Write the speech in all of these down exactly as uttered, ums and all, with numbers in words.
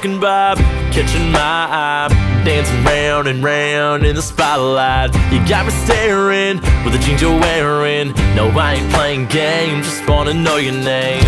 walking by, catching my eye, dancing round and round in the spotlight. You got me staring with the jeans you're wearing. No, I ain't playing games, just wanna know your name.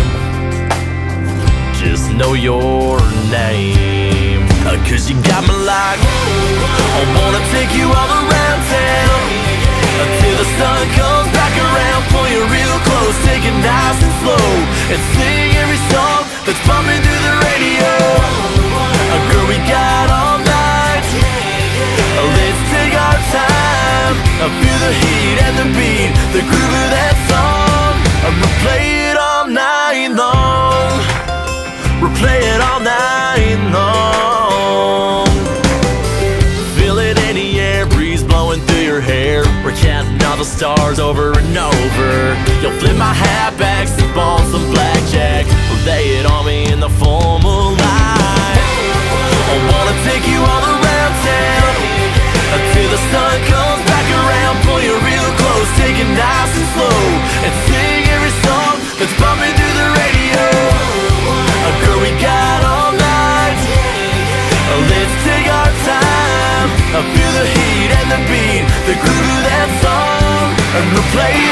Just know your name. uh, Cause you got me like, I wanna take you all around town, until the sun comes back around. Pull you real close, take it nice and slow, and sing every song that's bumping through the radio. uh, Girl, we got all night, uh, let's take our time, uh, feel the heat and the beat, the groove of that song. I'm gonna play it all night long, we'll play it all night long. Feel it in the air, breeze blowing through your hair. We're counting all the stars over and over. You'll flip my hat back, sip on some blackjack, lay it on me in the full moonlight. I wanna take you all around town, until the sun comes back around. Pull you real close, take it nice and slow, and sing every song that's bumping through the radio. Uh, girl, we got all night, uh, let's take our time, uh, feel the heat and the beat, the groove of that song, and we'll play